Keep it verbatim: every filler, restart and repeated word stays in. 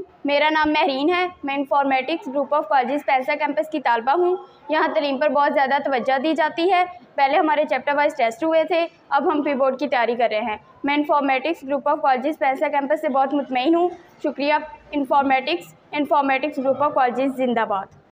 मेरा नाम महरीन है। मैं इंफॉर्मेटिक्स ग्रुप ऑफ कॉलेजेस पैसा कैंपस की तालबा हूँ। यहाँ तालीम पर बहुत ज़्यादा तवज्जो दी जाती है। पहले हमारे चैप्टर वाइज टेस्ट हुए थे, अब हम प्री बोर्ड की तैयारी कर रहे हैं। मैं इंफॉर्मेटिक्स ग्रुप ऑफ कॉलेजेस पैसा कैंपस से बहुत मुतमईन हूँ। शुक्रिया। Informatics informatics group of colleges जिंदाबाद।